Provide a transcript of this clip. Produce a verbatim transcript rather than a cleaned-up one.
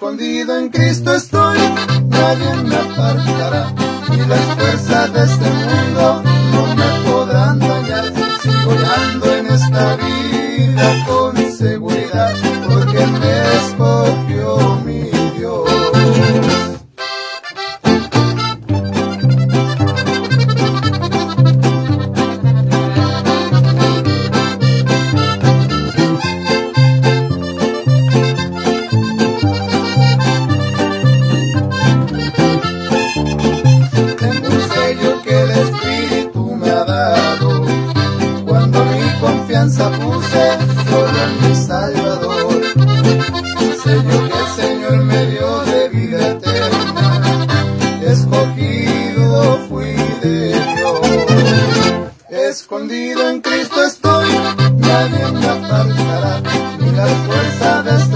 Escondido en Cristo estoy, nadie me apartará, y las fuerzas de este mundo no me podrán dañar. Sigo andando en esta vida con seguridad, porque me escogió mi Dios. Puse solo en mi Salvador, sello que el Señor me dio de vida eterna, escogido fui de Dios. Escondido en Cristo estoy, nadie me apartará, ni las fuerzas de